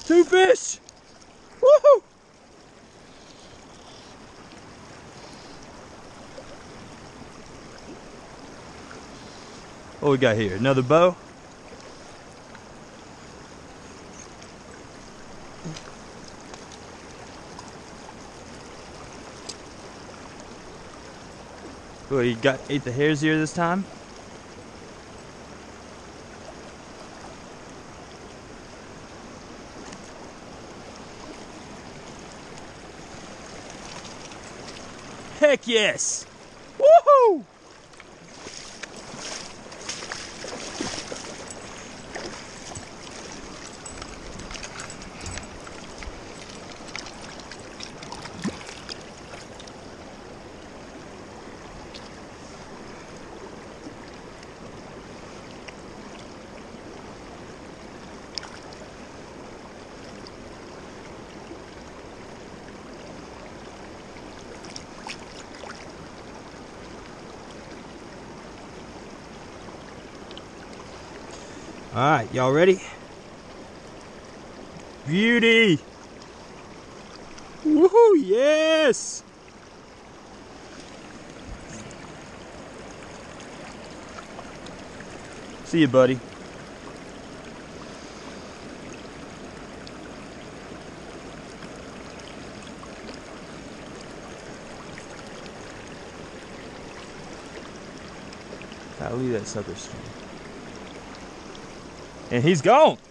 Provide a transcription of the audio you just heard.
Two fish! Woohoo! What we got here? Another bow? Well, you ate the hares here this time? Heck yes! Woohoo! All right, y'all ready? Beauty! Woohoo, yes! See you, buddy. Gotta leave that sucker strong. And he's gone.